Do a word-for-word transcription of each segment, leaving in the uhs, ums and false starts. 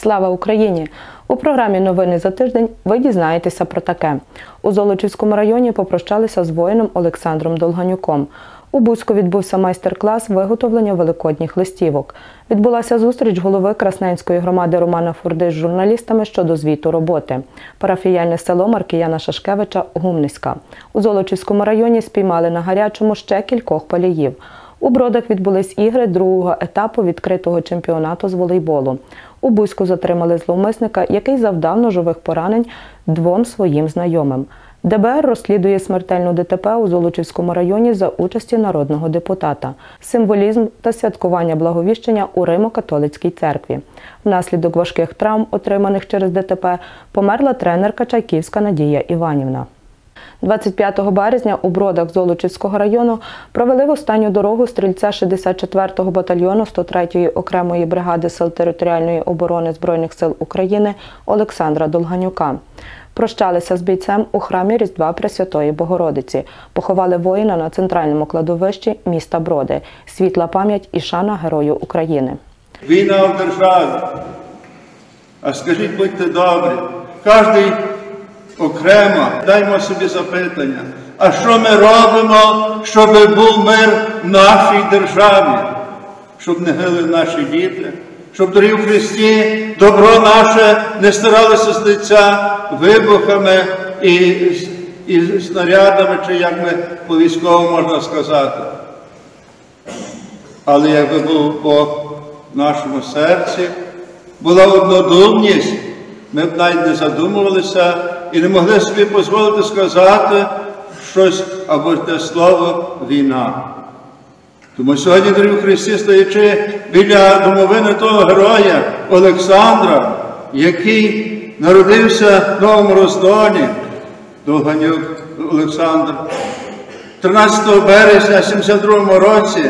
Слава Україні! У програмі «Новини за тиждень» ви дізнаєтеся про таке. У Золочівському районі попрощалися з воїном Олександром Долганюком. У Буську відбувся майстер-клас виготовлення великодніх листівок. Відбулася зустріч голови Красненської громади Романа Фурди з журналістами щодо звіту роботи. Парафіяльне село Маркіяна Шашкевича Гумниська. У Золочівському районі спіймали на гарячому ще кількох паліїв. У Бродах відбулись ігри другого етапу відкритого чемпіонату з волейболу. У Буську затримали зловмисника, який завдав ножових поранень двом своїм знайомим. Де Бе Ер розслідує смертельну Де Те Пе у Золочівському районі за участі народного депутата. Символізм та святкування Благовіщення у Римо-католицькій церкві. Внаслідок важких травм, отриманих через Де Те Пе, померла тренерка Чайківська Надія Іванівна. двадцять п'ятого березня у Бродах Золочівського району провели в останню дорогу стрільця шістдесят четвертого батальйону сто третьої окремої бригади Сил територіальної оборони Збройних сил України Олександра Долганюка. Прощалися з бійцем у храмі Різдва Пресвятої Богородиці. Поховали воїна на центральному кладовищі міста Броди. Світла пам'ять і шана Герою України. Війна в державі. А скажіть, будьте добрі, кожен окремо даймо собі запитання, а що ми робимо, щоб був мир в нашій державі? Щоб не гили наші діти, щоб, дорогі в Христі, добро наше не старалося з лиця вибухами і, і снарядами, чи як ми по-військовому можна сказати. Але якби був Бог в нашому серці, була однодумність, ми б навіть не задумувалися і не могли собі дозволити сказати щось або те слово «війна». Тому сьогодні, дорогі в Христі, стоячи біля домовини того героя Олександра, який народився в Новому Роздолі, Долганюк Олександр, тринадцятого березня сімдесят другого році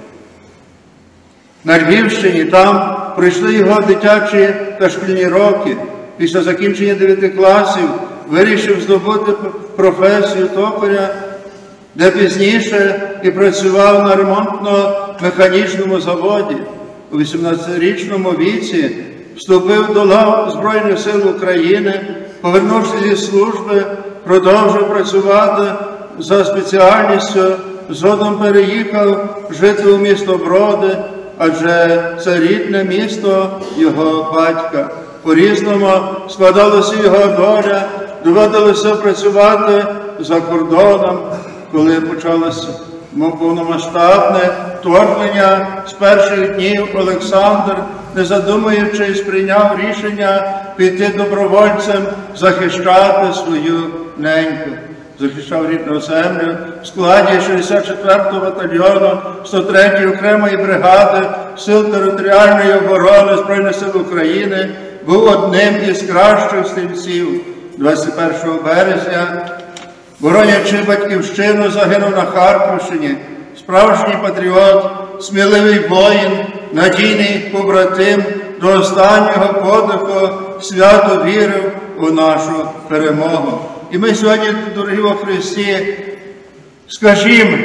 на Львівщині, там пройшли його дитячі та шкільні роки. Після закінчення дев'яти класів вирішив здобути професію токаря, де пізніше і працював на ремонтно-механічному заводі. У вісімнадцятирічному віці вступив до лав Збройних сил України, повернувшись зі служби, продовжив працювати за спеціальністю, згодом переїхав жити у місто Броди, адже це рідне місто його батька. По-різному складалася його доля, доводилося працювати за кордоном, коли почалося повномасштабне вторгнення. З перших днів Олександр, не задумуючись, прийняв рішення піти добровольцем захищати свою неньку. Захищав рідну землю в складі шістдесят четвертого батальйону сто третьої окремої бригади Сил територіальної оборони Збройних сил України, був одним із кращих стрільців. двадцять першого березня, боронячи батьківщину, загинув на Харківщині. Справжній патріот, сміливий воїн, надійний побратим, до останнього подиху свято вірив у нашу перемогу. І ми сьогодні, дорогі во Христі, скажімо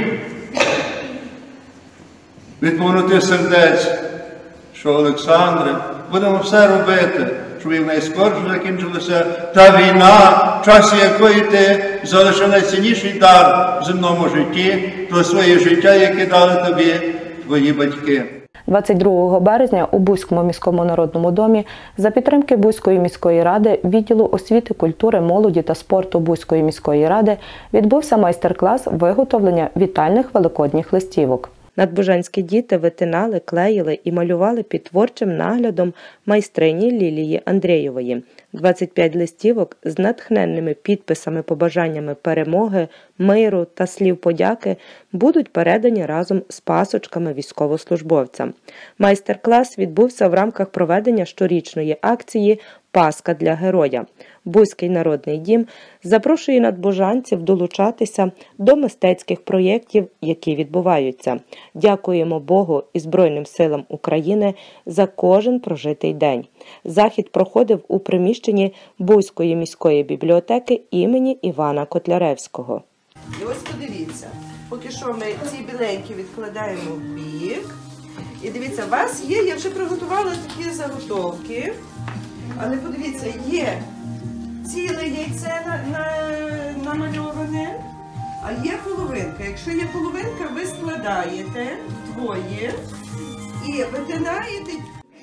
від повноти сердець, що, Олександре, будемо все робити, щоб і найскорше закінчилася та війна, в часі якої ти залишив найцінніший дар в земному житті, то своє життя, яке дали тобі твої батьки. двадцять другого березня у Буському міському народному домі за підтримки Буської міської ради, відділу освіти, культури, молоді та спорту Буської міської ради відбувся майстер-клас виготовлення вітальних великодніх листівок. Надбожанські діти витинали, клеїли і малювали під творчим наглядом майстрині Лілії Андрєєвої. двадцять п'ять листівок з натхненними підписами, побажаннями перемоги, миру та слів подяки будуть передані разом з пасочками військовослужбовцям. Майстер-клас відбувся в рамках проведення щорічної акції «Пасха для героя». Буський народний дім запрошує надбожанців долучатися до мистецьких проєктів, які відбуваються. Дякуємо Богу і Збройним силам України за кожен прожитий день. Захід проходив у приміщенні Буської міської бібліотеки імені Івана Котляревського. І ось подивіться, поки що ми ці біленькі відкладаємо в бік, І дивіться, у вас є, я вже приготувала такі заготовки, але подивіться, є ціле яйце на, на, намальоване, а є половинка. Якщо є половинка, ви складаєте двоє і витинаєте.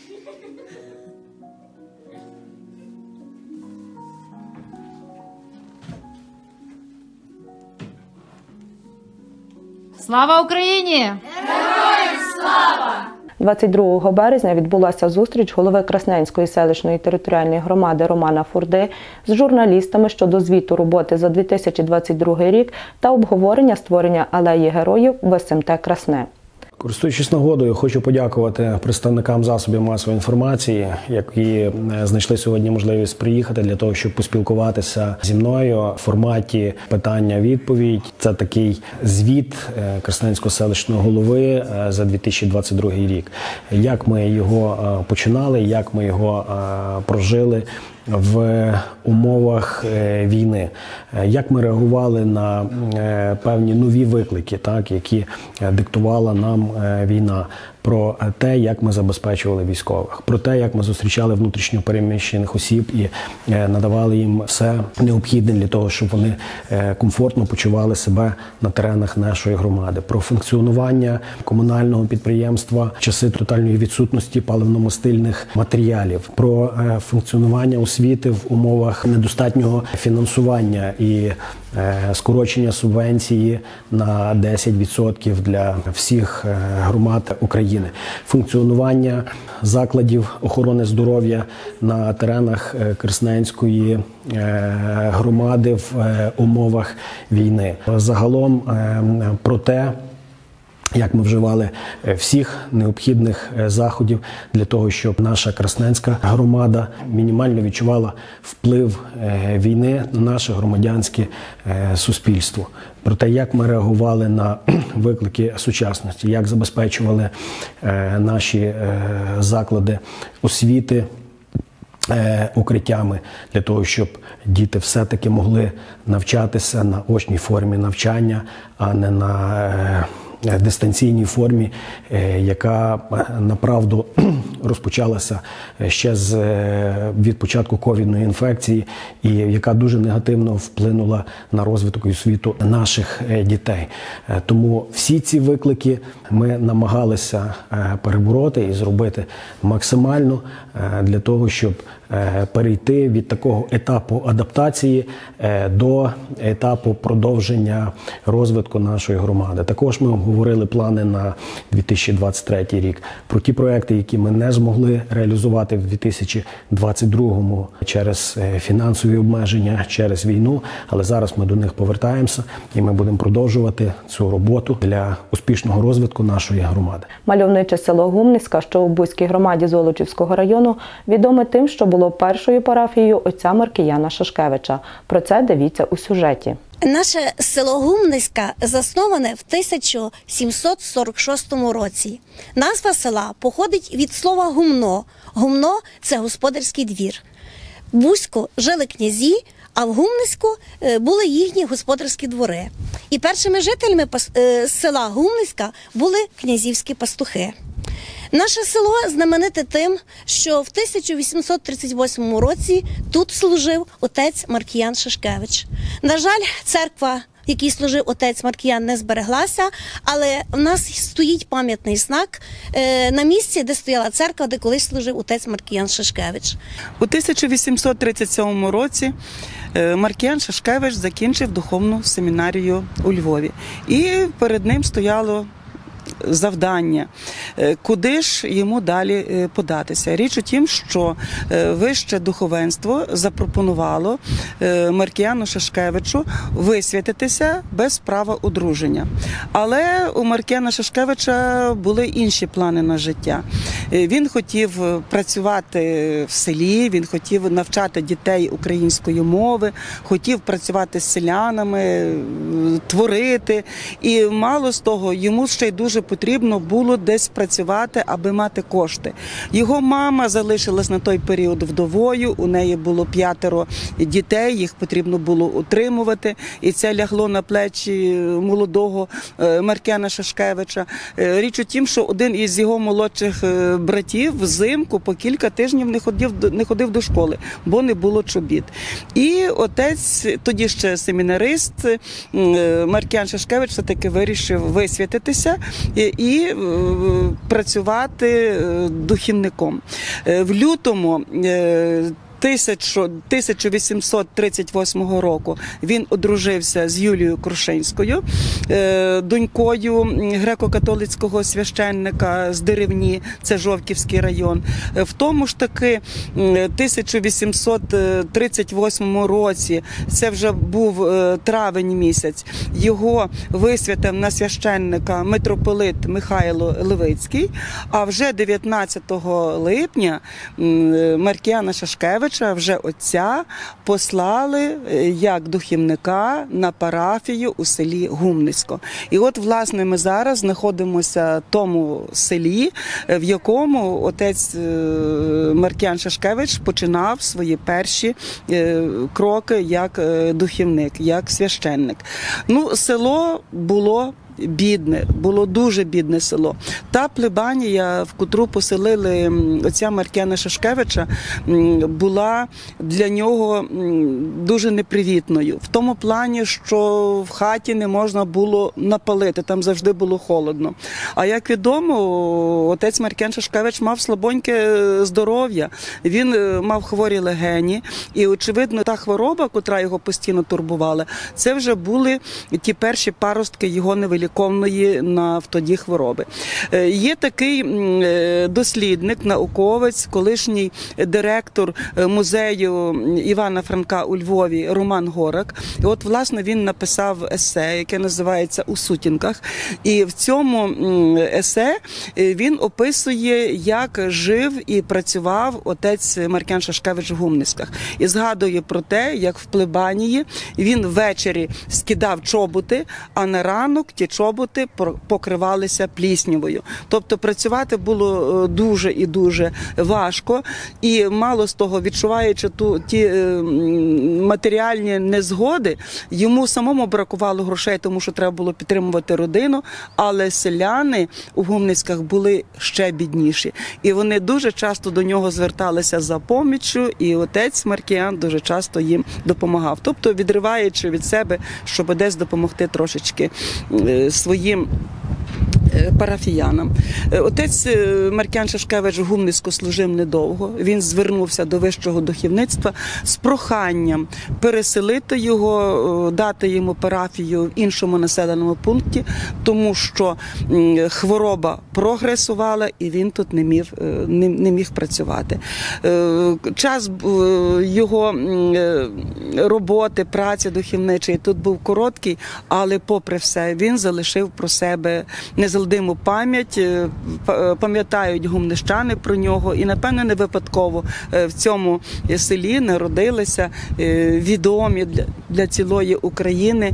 Слава Україні! Героям слава! двадцять другого березня відбулася зустріч голови Красненської селищної територіальної громади Романа Фурди з журналістами щодо звіту роботи за дві тисячі двадцять другий рік та обговорення створення алеї героїв в СМТ Красне. Користуючись нагодою, хочу подякувати представникам засобів масової інформації, які знайшли сьогодні можливість приїхати для того, щоб поспілкуватися зі мною в форматі питання-відповідь. Це такий звіт Красненського селищного голови за дві тисячі двадцять другий рік. Як ми його починали, як ми його прожили в умовах війни, як ми реагували на певні нові виклики, так, які диктувала нам війна, про те, як ми забезпечували військових, про те, як ми зустрічали внутрішньо переміщених осіб і надавали їм все необхідне для того, щоб вони комфортно почували себе на теренах нашої громади, про функціонування комунального підприємства в часи тотальної відсутності паливно-мастильних матеріалів, про функціонування освіти в умовах недостатнього фінансування і скорочення субвенції на десять відсотків для всіх громад України, функціонування закладів охорони здоров'я на теренах Красненської громади в умовах війни. Загалом про те, як ми вживали всіх необхідних заходів для того, щоб наша красненська громада мінімально відчувала вплив війни на наше громадянське суспільство. Про те, як ми реагували на виклики сучасності, як забезпечували наші заклади освіти укриттями для того, щоб діти все-таки могли навчатися на очній формі навчання, а не на дистанційній формі, яка направду розпочалася ще з від початку ковідної інфекції і яка дуже негативно вплинула на розвиток і освіту наших дітей. Тому всі ці виклики ми намагалися перебороти і зробити максимально для того, щоб перейти від такого етапу адаптації до етапу продовження розвитку нашої громади. Також ми обговорили плани на дві тисячі двадцять третій рік, про ті проекти, які ми не змогли реалізувати в дві тисячі двадцять другому через фінансові обмеження, через війну, але зараз ми до них повертаємося і ми будемо продовжувати цю роботу для успішного розвитку нашої громади. Мальовниче село Гумницька, що у Буській громаді Золочівського району, відоме тим, що було першою парафією отця Маркіяна Шашкевича. Про це дивіться у сюжеті. Наше село Гумницька засноване в тисяча сімсот сорок шостому році. Назва села походить від слова «гумно». Гумно – це господарський двір. В Буську жили князі, а в Гумницьку були їхні господарські двори. І першими жителями села Гумницька були князівські пастухи. Наше село знамените тим, що в тисяча вісімсот тридцять восьмому році тут служив отець Маркіян Шашкевич. На жаль, церква, в якій служив отець Маркіян, не збереглася, але в нас стоїть пам'ятний знак на місці, де стояла церква, де колись служив отець Маркіян Шашкевич. У тисяча вісімсот тридцять сьомому році Маркіян Шашкевич закінчив духовну семінарію у Львові. І перед ним стояло завдання, куди ж йому далі податися. Річ у тім, що вище духовенство запропонувало Маркіяну Шашкевичу висвятитися без права одруження. Але у Маркіяна Шашкевича були інші плани на життя. Він хотів працювати в селі, він хотів навчати дітей української мови, хотів працювати з селянами, творити. І мало з того, йому ще й дуже потрібно було десь працювати працювати, аби мати кошти. Його мама залишилась на той період вдовою, у неї було п'ятеро дітей, їх потрібно було утримувати, і це лягло на плечі молодого Маркіяна Шашкевича. Річ у тім, що один із його молодших братів взимку по кілька тижнів не ходив, не ходив до школи, бо не було чобіт. І отець, тоді ще семінарист, Маркіян Шашкевич все-таки вирішив висвятитися і, і працювати духівником. В лютому тисяча вісімсот тридцять восьмого року він одружився з Юлією Крушинською, донькою греко-католицького священника з Деревні, це Жовківський район. В тому ж таки тисяча вісімсот тридцять восьмому році, це вже був травень місяць, його висвятив на священника митрополит Михайло Левицький, а вже дев'ятнадцятого липня Маркіяна Шашкевича, вже отця, послали як духівника на парафію у селі Гумницько. І от, власне, ми зараз знаходимося в тому селі, в якому отець Маркіян Шашкевич починав свої перші кроки як духівник, як священник. Ну, село було бідне, було дуже бідне село. Та плебанія, в котру поселили отця Маркіяна Шашкевича, була для нього дуже непривітною. В тому плані, що в хаті не можна було напалити, там завжди було холодно. А як відомо, отець Маркіян Шашкевич мав слабоньке здоров'я, він мав хворі легені, і, очевидно, та хвороба, котра його постійно турбувала, це вже були ті перші паростки його невеликої на тоді хвороби. Є такий дослідник, науковець, колишній директор музею Івана Франка у Львові Роман Горак. І от, власне, він написав есе, яке називається «У сутінках». І в цьому есе він описує, як жив і працював отець Маркіян Шашкевич в Гумницьках. І згадує про те, як в плебанії він ввечері скидав чоботи, а на ранок ті чоботи покривалися пліснявою. Тобто працювати було дуже і дуже важко. І мало з того, відчуваючи ту, ті матеріальні незгоди, йому самому бракувало грошей, тому що треба було підтримувати родину, але селяни у Гумницьках були ще бідніші. І вони дуже часто до нього зверталися за поміччю, і отець Маркіян дуже часто їм допомагав. Тобто відриваючи від себе, щоб десь допомогти трошечки своїм парафіянам. Отець Маркіян Шашкевич в Гумницьку служив недовго. Він звернувся до вищого духовництва з проханням переселити його, дати йому парафію в іншому населеному пункті, тому що хвороба прогресувала і він тут не міг, не, не міг працювати. Час його роботи, праці духовничої тут був короткий, але попри все він залишив про себе незалдиму пам'ять, пам'ятають гумнищани про нього, і, напевно, не випадково в цьому селі народилися відомі для, для цілої України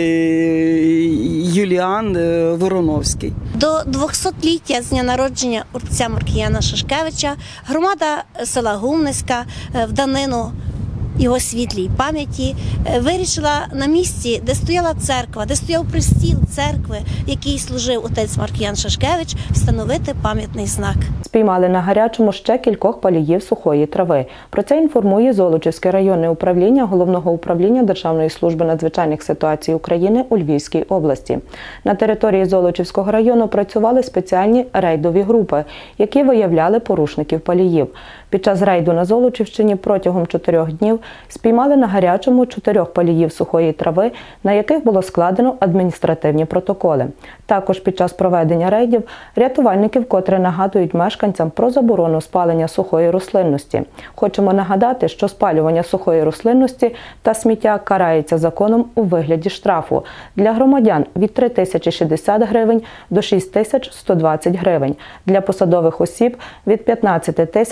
Юліан Вороновський. До двохсотліття з дня народження отця Маркіяна Шашкевича громада села Гумницька в данину його світлій пам'яті вирішила на місці, де стояла церква, де стояв престіл церкви, в якій служив отець Маркіян Шашкевич, встановити пам'ятний знак. Спіймали на гарячому ще кількох паліїв сухої трави. Про це інформує Золочівське районне управління Головного управління Державної служби надзвичайних ситуацій України у Львівській області. На території Золочівського району працювали спеціальні рейдові групи, які виявляли порушників паліїв. Під час рейду на Золочівщині протягом чотирьох днів спіймали на гарячому чотирьох паліїв сухої трави, на яких було складено адміністративні протоколи. Також під час проведення рейдів рятувальники вкотре нагадують мешканцям про заборону спалення сухої рослинності. Хочемо нагадати, що спалювання сухої рослинності та сміття карається законом у вигляді штрафу. Для громадян – від три тисячі шістдесят гривень до шість тисяч сто двадцять гривень. Для посадових осіб – від п'ятнадцять тисяч триста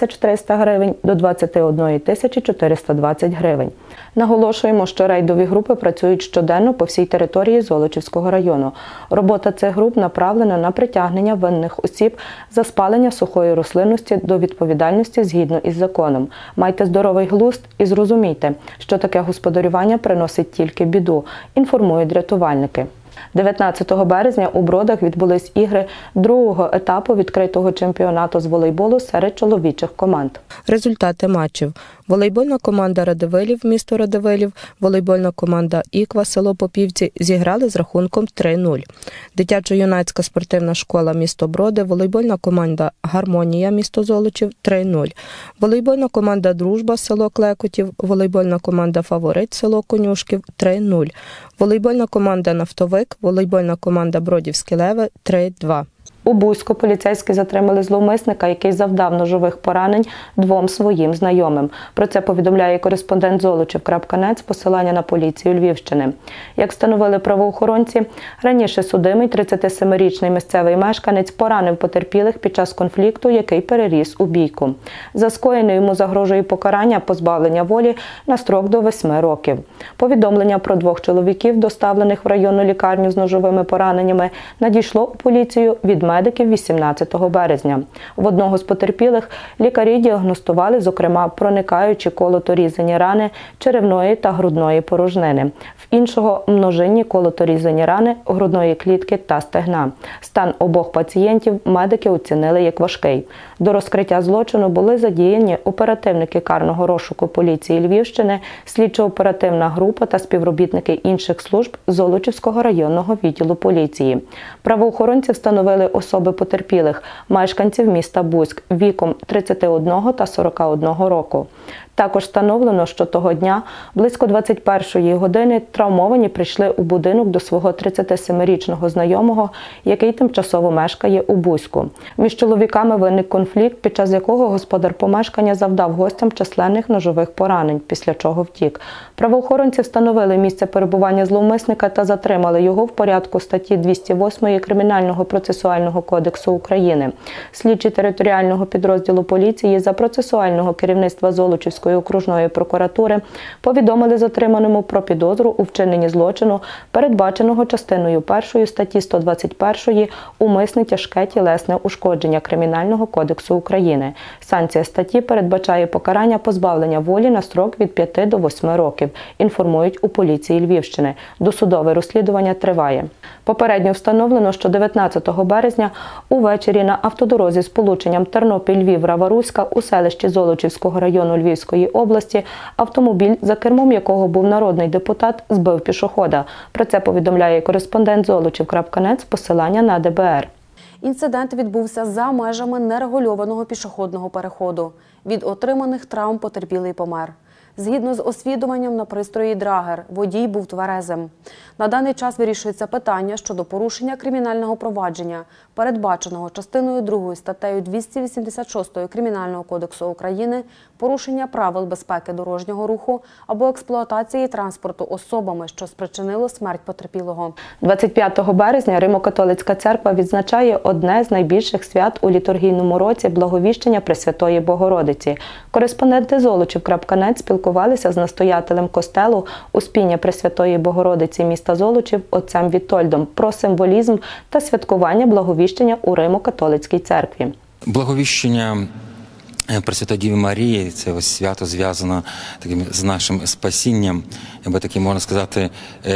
триста гривень до двадцяти однієї тисячі чотириста двадцять гривень. Наголошуємо, що рейдові групи працюють щоденно по всій території Золочівського району. Робота цих груп направлена на притягнення винних осіб за спалення сухої рослинності до відповідальності згідно із законом. Майте здоровий глузд і зрозумійте, що таке господарювання приносить тільки біду, інформують рятувальники. дев'ятнадцятого березня у Бродах відбулись ігри другого етапу відкритого чемпіонату з волейболу серед чоловічих команд. Результати матчів. Волейбольна команда Радивилів, місто Радивилів, волейбольна команда Іква, село Попівці зіграли з рахунком три нуль. Дитячо-юнацька спортивна школа місто Броди, волейбольна команда Гармонія, місто Золочів три нуль. Волейбольна команда Дружба, село Клекотів, волейбольна команда Фаворит, село Конюшків три нуль. Волейбольна команда Нафтовик, волейбольна команда Бродівське Леве три два. У Буську поліцейські затримали зловмисника, який завдав ножових поранень двом своїм знайомим. Про це повідомляє кореспондент Золочів крапка нет з посилання на поліцію Львівщини. Як встановили правоохоронці, раніше судимий тридцятисемирічний місцевий мешканець поранив потерпілих під час конфлікту, який переріс у бійку. За скоєне йому загрожує покарання позбавлення волі на строк до восьми років. Повідомлення про двох чоловіків, доставлених в районну лікарню з ножовими пораненнями, надійшло у поліцію від медиків вісімнадцятого березня. В одного з потерпілих лікарі діагностували, зокрема, проникаючі колото-різані рани черевної та грудної порожнини. В іншого – множинні колото-різані рани грудної клітки та стегна. Стан обох пацієнтів медики оцінили як важкий. До розкриття злочину були задіяні оперативники карного розшуку поліції Львівщини, слідчо-оперативна група та співробітники інших служб Золочівського районного відділу поліції. Правоохоронці встановили особи потерпілих, мешканців міста Буськ, віком тридцяти одного та сорока одного року. Також встановлено, що того дня, близько двадцять першої години, травмовані прийшли у будинок до свого тридцятисемирічного знайомого, який тимчасово мешкає у Буську. Між чоловіками виник конфлікт, під час якого господар помешкання завдав гостям численних ножових поранень, після чого втік. Правоохоронці встановили місце перебування зловмисника та затримали його в порядку статті двісті восьмої Кримінального процесуального кодексу України. Слідчі територіального підрозділу поліції за процесуального керівництва Золочівської окружної прокуратури повідомили затриманому про підозру у вчиненні злочину, передбаченого частиною першої статті сто двадцять першої «Умисне тяжке тілесне ушкодження» Кримінального кодексу України. Санкція статті передбачає покарання позбавлення волі на строк від п'яти до восьми років, інформують у поліції Львівщини. Досудове розслідування триває. Попередньо встановлено, що дев'ятнадцятого березня увечері на автодорозі з полученням Тернопіль-Львів-Раваруська у селищі Золочівського району Львівської області автомобіль, за кермом якого був народний депутат, збив пішохода. Про це повідомляє кореспондент Золочів крапка нет з посилання на де бе ер. Інцидент відбувся за межами нерегульованого пішохідного переходу. Від отриманих травм потерпілий помер. Згідно з освідуванням на пристрої Драгер, водій був тверезим. На даний час вирішується питання щодо порушення кримінального провадження, передбаченого частиною другою статтею двісті вісімдесят шість Кримінального кодексу України, порушення правил безпеки дорожнього руху або експлуатації транспорту особами, що спричинило смерть потерпілого. двадцять п'ятого березня Римо-католицька церква відзначає одне з найбільших свят у літургійному році – Благовіщення Пресвятої Богородиці. Кореспонденти Золочів крапка нет спілкувалися з настоятелем костелу Успіння Пресвятої Богородиці міста Золочів отцем Вітольдом про символізм та святкування Благовіщення у Римо-католицькій церкві. Благовіщення Пресвятої Діви Марії – це ось свято зв'язано таким з нашим спасінням, або таким, можна сказати,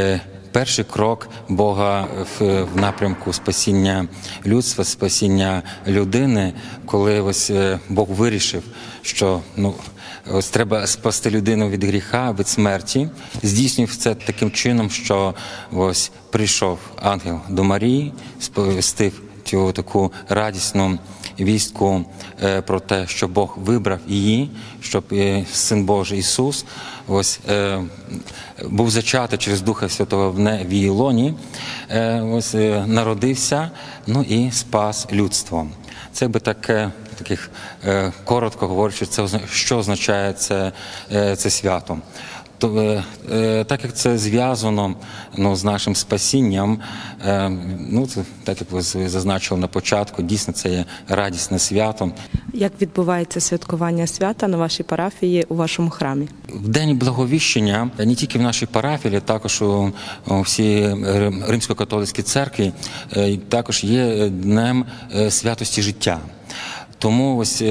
перший крок Бога в, в напрямку спасіння людства, спасіння людини, коли ось Бог вирішив, що ну, ось треба спасти людину від гріха, від смерті. Здійснив це таким чином, що ось прийшов ангел до Марії, сповістив цю таку радісну вістку е, про те, що Бог вибрав її, щоб е, Син Божий Ісус ось е, був зачатий через Духа Святого в, не, в її лоні, е, ось е, народився, ну і спас людство. Це би таке, таких е, коротко говорячи, це що означає це, е, це свято. То, е, е, так як це зв'язано ну, з нашим спасінням, е, ну, це, так як ви зазначили на початку, дійсно це є радісне свято. Як відбувається святкування свята на вашій парафії у вашому храмі? В День Благовіщення не тільки в нашій парафії, також у, у всій Римсько-католицькій церкві е, також є днем е, святості життя. Тому ось,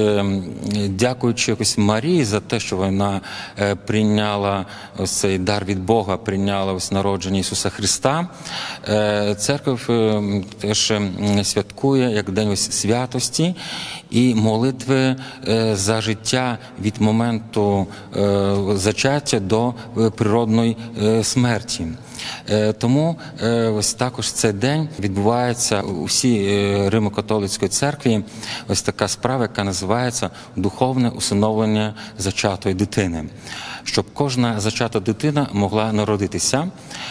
дякуючи ось Марії за те, що вона прийняла ось цей дар від Бога, прийняла ось народження Ісуса Христа, церква теж святкує як день ось святості і молитви за життя від моменту зачаття до природної смерті. Тому ось також цей день відбувається у всій Римо-католицької церкві ось така справа, яка називається духовне усиновлення зачатої дитини. Щоб кожна зачата дитина могла народитися.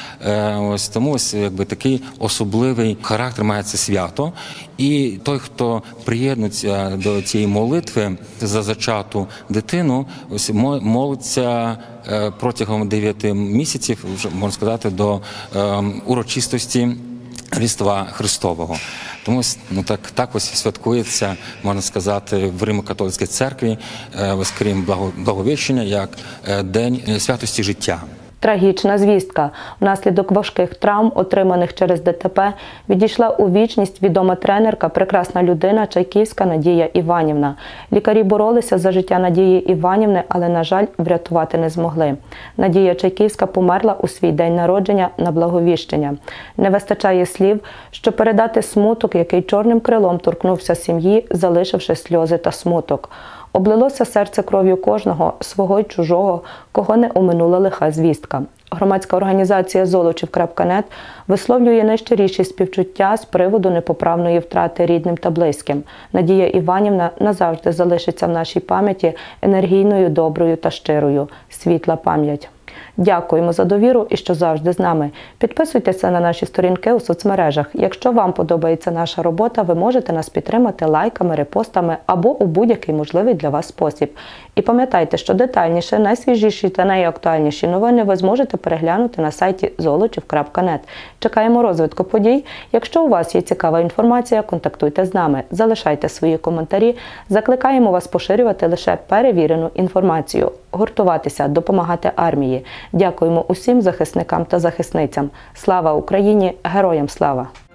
Ось тому ось якби такий особливий характер має це свято. І той, хто приєднується до цієї молитви за зачату дитину, ось молиться протягом дев'яти місяців, вже можна сказати, до урочистості Різдва Христового. Тому ну, так, так ось святкується, можна сказати, в Римо-католицькій церкві, ось, крім Благовіщення, як День святості життя. Трагічна звістка. Внаслідок важких травм, отриманих через ДТП, відійшла у вічність відома тренерка, прекрасна людина Чайківська Надія Іванівна. Лікарі боролися за життя Надії Іванівни, але, на жаль, врятувати не змогли. Надія Чайківська померла у свій день народження на Благовіщення. Не вистачає слів, щоб передати смуток, який чорним крилом торкнувся сім'ї, залишивши сльози та смуток. Облилося серце кров'ю кожного, свого й чужого, кого не оминула лиха звістка. Громадська організація золочів крапка нет висловлює найщиріші співчуття з приводу непоправної втрати рідним та близьким. Надія Іванівна назавжди залишиться в нашій пам'яті енергійною, доброю та щирою. Світла пам'ять. Дякуємо за довіру і що завжди з нами. Підписуйтеся на наші сторінки у соцмережах. Якщо вам подобається наша робота, ви можете нас підтримати лайками, репостами або у будь-який можливий для вас спосіб. І пам'ятайте, що детальніше, найсвіжіші та найактуальніші новини ви зможете переглянути на сайті золочів крапка нет. Чекаємо розвитку подій. Якщо у вас є цікава інформація, контактуйте з нами, залишайте свої коментарі. Закликаємо вас поширювати лише перевірену інформацію, гуртуватися, допомагати армії. Дякуємо усім захисникам та захисницям. Слава Україні! Героям слава!